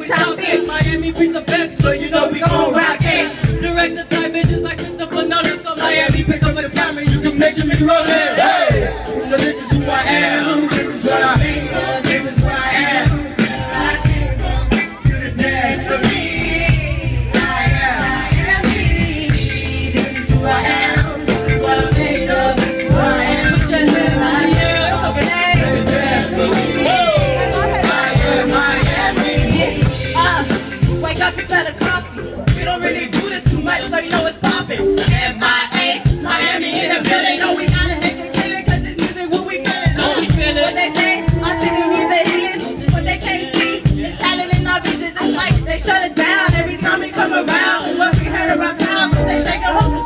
top bitch. Miami brings the best, so you know we gon' rock it. Direct the type bitches like Christopher Nolan. So Miami, pick up the camera, you can measure me rolling. Hey, so this is who I am. This is what I mean. This is what I am. I came from to the dead for me. I am me. This is who I am. This is what I'm made of. This is who I am. Put your hands out here. Open it. Dead for me. I am Miami. Wake up instead of coffee. We don't really do this too much, so you know it's poppin'. M.I.A. Miami in the building. Know we gotta make it killing, cause this music what we feelin'. What they say, our city needs a healing. What they can't see is talent in our business. It's like they shut it down every time we come around. What we heard around town, they take a whole